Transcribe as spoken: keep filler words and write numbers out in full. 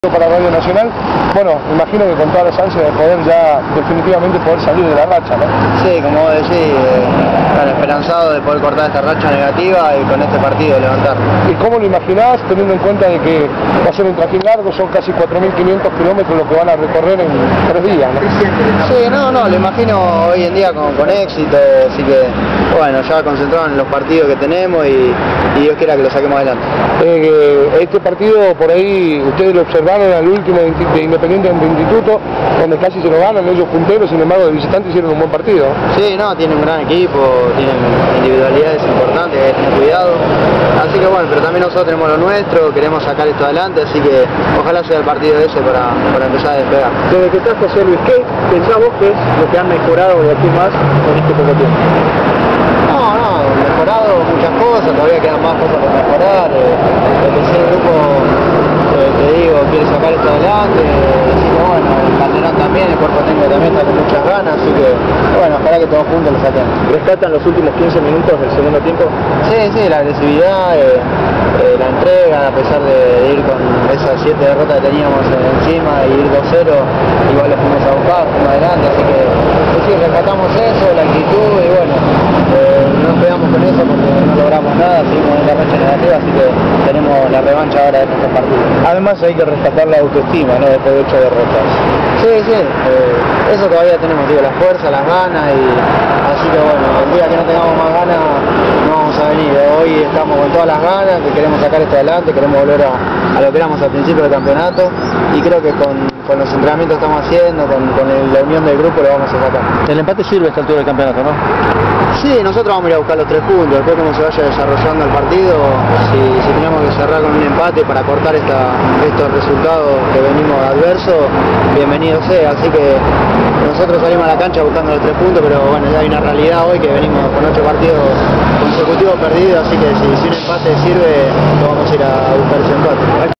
Para Radio Nacional, bueno, imagino que con todas las ansias de poder ya definitivamente poder salir de la racha, ¿no? Sí, como vos decís, eh, bueno, esperanzado de poder cortar esta racha negativa y con este partido levantar. ¿Y cómo lo imaginás, teniendo en cuenta de que va a ser un trajín largo, son casi cuatro mil quinientos kilómetros lo que van a recorrer en tres días, ¿no? Sí, no, no, lo imagino hoy en día con, con éxito, así que, bueno, ya concentrado en los partidos que tenemos y, y Dios quiera que lo saquemos adelante. Eh, este partido, por ahí, ustedes lo observaron al último de, de Independiente ante Instituto, donde casi se lo ganan ellos punteros, sin embargo de visitante hicieron un buen partido. Sí, no, tienen un gran equipo, tienen individualidades importantes, hay que tener cuidado, así que bueno, pero también nosotros tenemos lo nuestro, queremos sacar esto adelante, así que ojalá sea el partido ese para, para empezar a despegar. Desde que está José Luis, ¿qué pensás vos que es lo que han mejorado de aquí más en este poco tiempo? No, no, mejorado muchas cosas, todavía quedan más cosas por mejorar, eh, el tercer grupo, eh, te digo, quiere sacar esto adelante, eh, así que bueno, el Calderón también, el cuerpo técnico también está con muchas ganas, así que bueno, ojalá que todos juntos lo saquemos. ¿Rescatan los últimos quince minutos del segundo tiempo? Sí, sí, la agresividad, eh, eh, la entrega, a pesar de, de ir con esas siete derrotas que teníamos encima y ir dos cero, igual lo fuimos a buscar, fuimos adelante, así que sí, rescatamos eso, la actitud y bueno, eh, no nos quedamos con eso porque no logramos nada, seguimos en la racha negativa, así que tenemos la revancha ahora de estos partidos. Además hay que rescatar la autoestima, ¿no? Después de ocho derrotas. Sí, sí, eh, eso todavía tenemos, digo, la fuerza, las ganas, y así que bueno, el día que no tengamos más ganas no vamos a venir. Hoy estamos con todas las ganas, que queremos sacar esto adelante, queremos volver a, a lo que éramos al principio del campeonato, y creo que con, con los entrenamientos que estamos haciendo, con, con el, la unión del grupo, lo vamos a sacar. El empate sirve a esta altura del campeonato, ¿no? Sí, nosotros vamos a ir a buscar los tres puntos, después como se vaya desarrollando el partido, si, si tenemos que cerrar con un empate para cortar esta, estos resultados que venimos adversos, bienvenido sea, así que nosotros salimos a la cancha buscando los tres puntos, pero bueno, ya hay una realidad hoy que venimos con ocho partidos consecutivos perdidos, así que si, si un empate sirve, lo vamos a ir a buscar ese empate.